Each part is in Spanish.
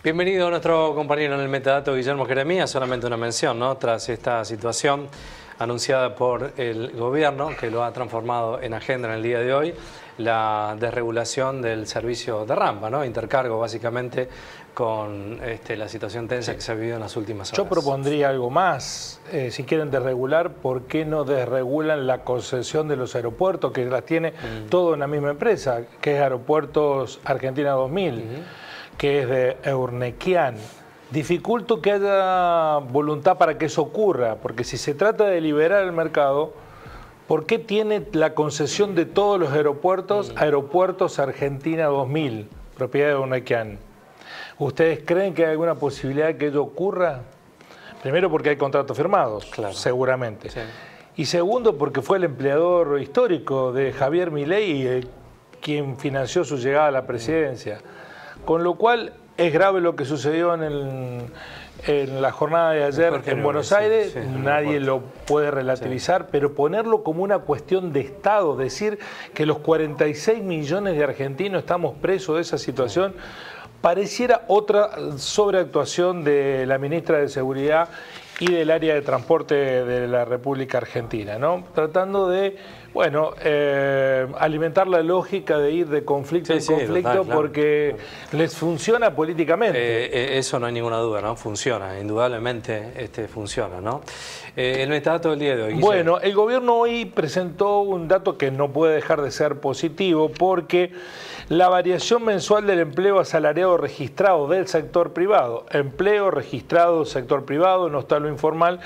Bienvenido a nuestro compañero en el Metadato, Guillermo Jeremías. Solamente una mención, ¿no? Tras esta situación anunciada por el gobierno, que lo ha transformado en agenda en el día de hoy, la desregulación del servicio de rampa, ¿no? Intercargo, básicamente, con la situación tensa que se ha vivido en las últimas horas. Yo propondría algo más. Si quieren desregular, ¿por qué no desregulan la concesión de los aeropuertos, que las tiene todo en la misma empresa, que es Aeropuertos Argentina 2000, que es de Eurnequian? Dificulto que haya voluntad para que eso ocurra, porque si se trata de liberar el mercado, ¿por qué tiene la concesión de todos los aeropuertos Aeropuertos Argentina 2000, propiedad de Eurnequian? ¿Ustedes creen que hay alguna posibilidad de que ello ocurra? Primero porque hay contratos firmados, claro, seguramente. Sí. Y segundo porque fue el empleador histórico de Javier Milei quien financió su llegada a la presidencia. Con lo cual es grave lo que sucedió en la jornada de ayer en Buenos Aires. Sí, nadie lo puede relativizar, pero ponerlo como una cuestión de Estado, decir que los 46 millones de argentinos estamos presos de esa situación, pareciera otra sobreactuación de la ministra de Seguridad y del área de transporte de la República Argentina, ¿no? Tratando de, bueno, alimentar la lógica de ir de conflicto en conflicto, total, porque les funciona políticamente. Eso no hay ninguna duda, ¿no? Funciona, indudablemente funciona, ¿no? El metadato del día de hoy, Guillermo. Bueno, el gobierno hoy presentó un dato que no puede dejar de ser positivo, porque la variación mensual del empleo asalariado registrado del sector privado, empleo registrado del sector privado, no está lo informal,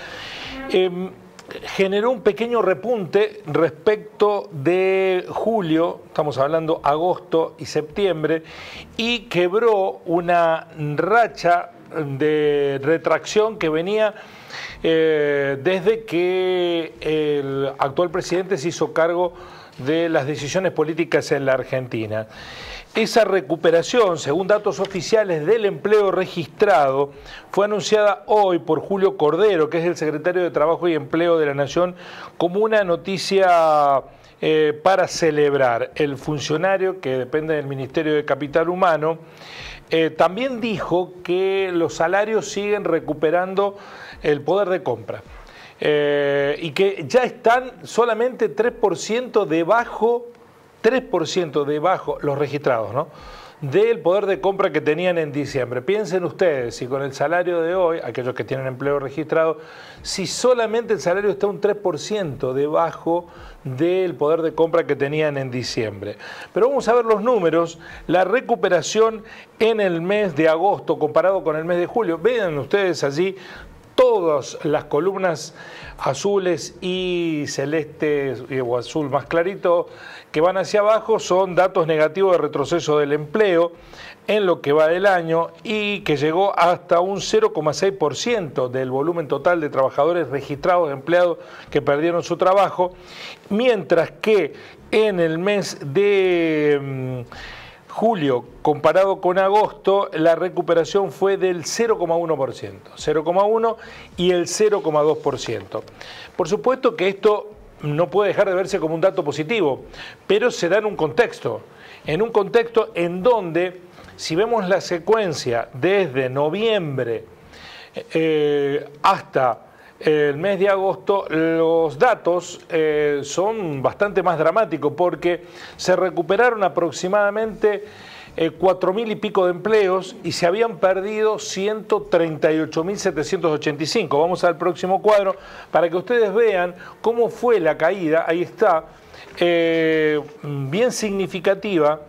generó un pequeño repunte respecto de julio, estamos hablando agosto y septiembre, y quebró una racha de retracción que venía desde que el actual presidente se hizo cargo de las decisiones políticas en la Argentina. Esa recuperación, según datos oficiales del empleo registrado, fue anunciada hoy por Julio Cordero, que es el secretario de Trabajo y Empleo de la Nación, como una noticia para celebrar. El funcionario, que depende del Ministerio de Capital Humano, también dijo que los salarios siguen recuperando el poder de compra. Y que ya están solamente 3% debajo los registrados, ¿no?, del poder de compra que tenían en diciembre. Piensen ustedes, si con el salario de hoy, aquellos que tienen empleo registrado, si solamente el salario está un 3% debajo del poder de compra que tenían en diciembre. Pero vamos a ver los números, la recuperación en el mes de agosto comparado con el mes de julio. Vean ustedes allí todas las columnas azules y celestes, o azul más clarito, que van hacia abajo, son datos negativos de retroceso del empleo en lo que va del año, y que llegó hasta un 0,6% del volumen total de trabajadores registrados, empleados que perdieron su trabajo, mientras que en el mes de julio, comparado con agosto, la recuperación fue del 0,1%, 0,1% y el 0,2%. Por supuesto que esto no puede dejar de verse como un dato positivo, pero se da en un contexto en donde, si vemos la secuencia desde noviembre hasta el mes de agosto, los datos son bastante más dramáticos, porque se recuperaron aproximadamente 4.000 y pico de empleos y se habían perdido 138.785. Vamos al próximo cuadro para que ustedes vean cómo fue la caída. Ahí está, bien significativa.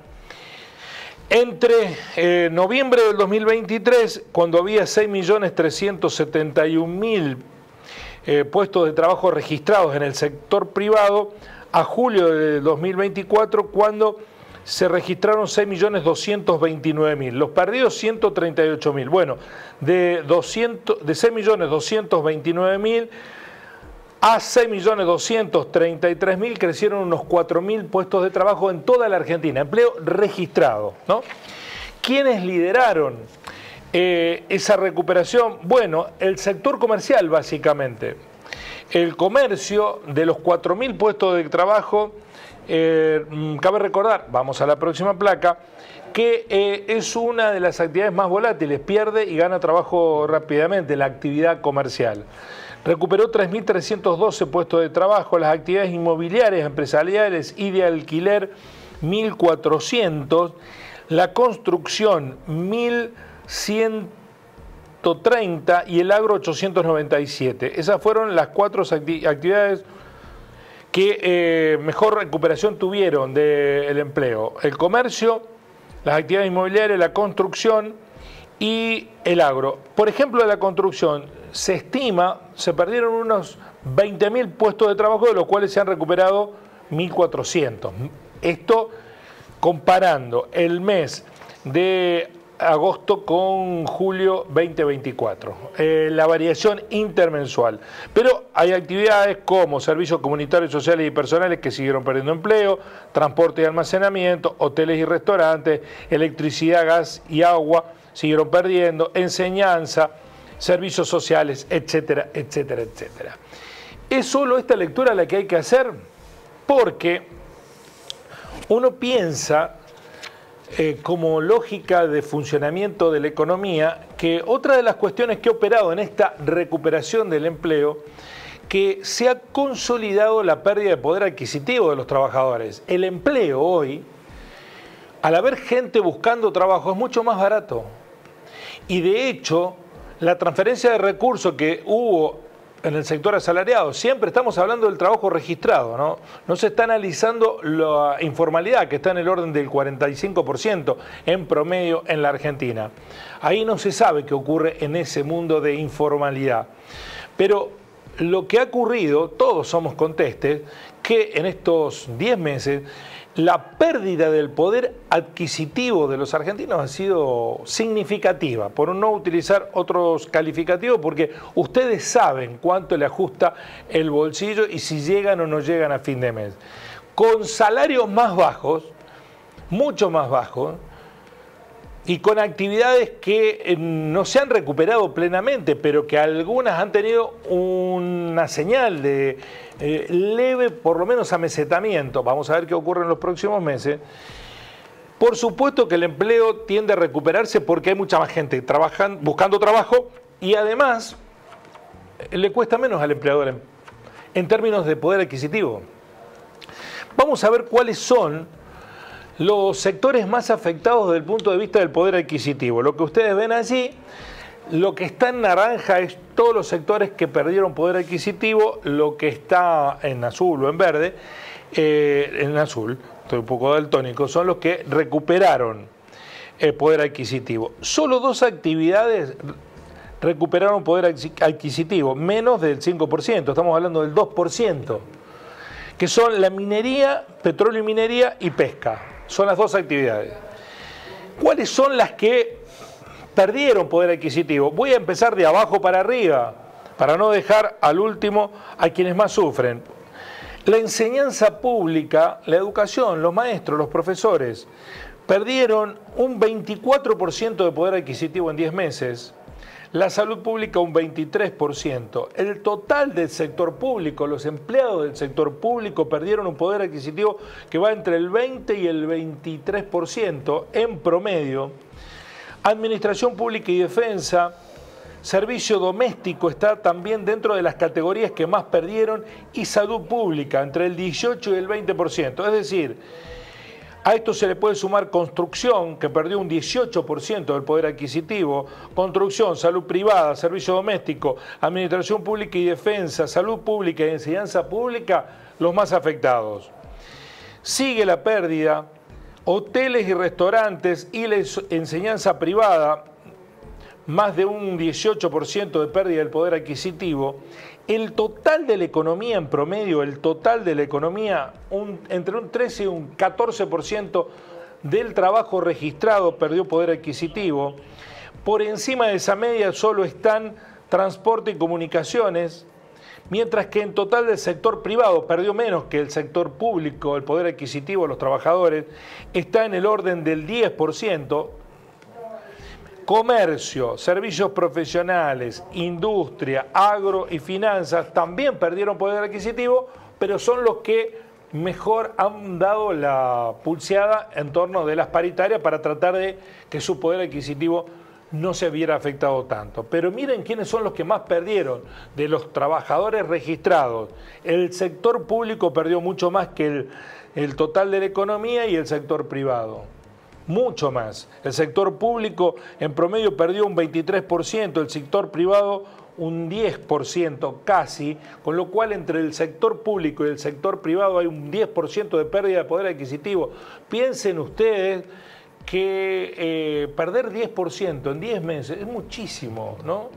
Entre noviembre del 2023, cuando había 6.371.000 puestos de trabajo registrados en el sector privado, a julio de 2024, cuando se registraron 6.229.000, los perdidos 138.000. Bueno, de 6.229.000 a 6.233.000 crecieron unos 4.000 puestos de trabajo en toda la Argentina, empleo registrado, ¿no? ¿Quiénes lideraron esa recuperación? Bueno, el sector comercial, básicamente. El comercio, de los 4.000 puestos de trabajo, cabe recordar, vamos a la próxima placa, que es una de las actividades más volátiles, pierde y gana trabajo rápidamente, la actividad comercial. Recuperó 3.312 puestos de trabajo, las actividades inmobiliarias, empresariales y de alquiler 1.400, la construcción 1.130 y el agro 897. Esas fueron las 4 actividades que mejor recuperación tuvieron del empleo. El comercio, las actividades inmobiliarias, la construcción y el agro. Por ejemplo, de la construcción, se estima, se perdieron unos 20.000 puestos de trabajo, de los cuales se han recuperado 1.400. Esto comparando el mes de agosto con julio 2024, la variación intermensual. Pero hay actividades como servicios comunitarios, sociales y personales que siguieron perdiendo empleo, transporte y almacenamiento, hoteles y restaurantes, electricidad, gas y agua siguieron perdiendo, enseñanza, servicios sociales, etcétera, etcétera, etcétera. ¿Es solo esta lectura la que hay que hacer? Porque uno piensa, como lógica de funcionamiento de la economía, que otra de las cuestiones que ha operado en esta recuperación del empleo, que se ha consolidado la pérdida de poder adquisitivo de los trabajadores. El empleo hoy, al haber gente buscando trabajo, es mucho más barato. Y de hecho, la transferencia de recursos que hubo en el sector asalariado, siempre estamos hablando del trabajo registrado, ¿no? No se está analizando la informalidad, que está en el orden del 45% en promedio en la Argentina. Ahí no se sabe qué ocurre en ese mundo de informalidad. Pero lo que ha ocurrido, todos somos contestes, que en estos 10 meses la pérdida del poder adquisitivo de los argentinos ha sido significativa, por no utilizar otros calificativos, porque ustedes saben cuánto le ajusta el bolsillo y si llegan o no llegan a fin de mes. Con salarios más bajos, mucho más bajos, y con actividades que no se han recuperado plenamente, pero que algunas han tenido una señal de leve, por lo menos, amesetamiento. Vamos a ver qué ocurre en los próximos meses. Por supuesto que el empleo tiende a recuperarse porque hay mucha más gente trabajando, buscando trabajo, y además le cuesta menos al empleador en términos de poder adquisitivo. Vamos a ver cuáles son los sectores más afectados desde el punto de vista del poder adquisitivo. Lo que ustedes ven allí, lo que está en naranja es todos los sectores que perdieron poder adquisitivo, lo que está en azul o en verde, en azul, estoy un poco daltónico, son los que recuperaron poder adquisitivo. Solo 2 actividades recuperaron poder adquisitivo, menos del 5%, estamos hablando del 2%, que son la minería, petróleo y minería y pesca. Son las 2 actividades. ¿Cuáles son las que perdieron poder adquisitivo? Voy a empezar de abajo para arriba, para no dejar al último a quienes más sufren. La enseñanza pública, la educación, los maestros, los profesores, perdieron un 24% de poder adquisitivo en 10 meses. La salud pública un 23%. El total del sector público, los empleados del sector público perdieron un poder adquisitivo que va entre el 20 y el 23% en promedio. Administración pública y defensa, servicio doméstico está también dentro de las categorías que más perdieron, y salud pública entre el 18 y el 20%. Es decir, a esto se le puede sumar construcción, que perdió un 18% del poder adquisitivo, construcción, salud privada, servicio doméstico, administración pública y defensa, salud pública y enseñanza pública, los más afectados. Sigue la pérdida, hoteles y restaurantes y la enseñanza privada, más de un 18% de pérdida del poder adquisitivo. El total de la economía en promedio, el total de la economía, entre un 13 y un 14% del trabajo registrado perdió poder adquisitivo. Por encima de esa media solo están transporte y comunicaciones, mientras que en total del sector privado perdió menos que el sector público, el poder adquisitivo de los trabajadores, está en el orden del 10%. Comercio, servicios profesionales, industria, agro y finanzas también perdieron poder adquisitivo, pero son los que mejor han dado la pulseada en torno de las paritarias para tratar de que su poder adquisitivo no se viera afectado tanto. Pero miren quiénes son los que más perdieron de los trabajadores registrados. El sector público perdió mucho más que el total de la economía y el sector privado. Mucho más. El sector público en promedio perdió un 23%, el sector privado un 10% casi, con lo cual entre el sector público y el sector privado hay un 10% de pérdida de poder adquisitivo. Piensen ustedes que perder 10% en 10 meses es muchísimo, ¿no?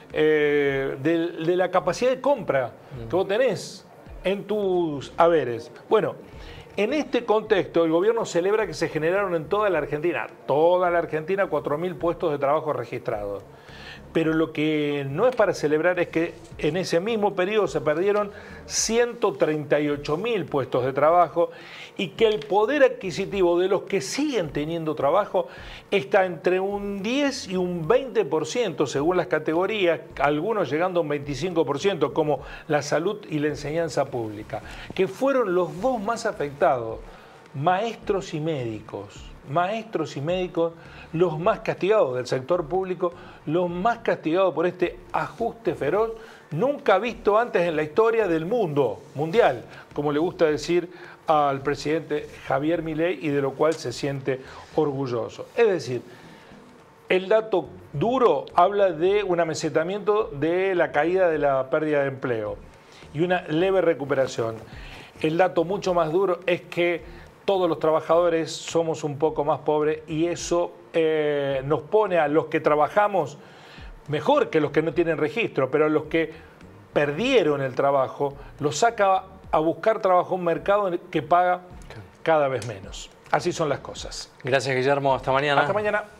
De la capacidad de compra que vos tenés en tus haberes. Bueno, en este contexto el gobierno celebra que se generaron en toda la Argentina 4.000 puestos de trabajo registrados. Pero lo que no es para celebrar es que en ese mismo periodo se perdieron 138.000 puestos de trabajo y que el poder adquisitivo de los que siguen teniendo trabajo está entre un 10 y un 20% según las categorías, algunos llegando a un 25% como la salud y la enseñanza pública, que fueron los dos más afectados, maestros y médicos. Maestros y médicos, los más castigados del sector público, los más castigados por este ajuste feroz, nunca visto antes en la historia del mundo, mundial, como le gusta decir al presidente Javier Milei y de lo cual se siente orgulloso. Es decir, el dato duro habla de un amesetamiento de la caída de la pérdida de empleo y una leve recuperación. El dato mucho más duro es que todos los trabajadores somos un poco más pobres y eso nos pone a los que trabajamos mejor que los que no tienen registro, pero a los que perdieron el trabajo los saca a buscar trabajo en un mercado que paga cada vez menos. Así son las cosas. Gracias, Guillermo. Hasta mañana. Hasta mañana.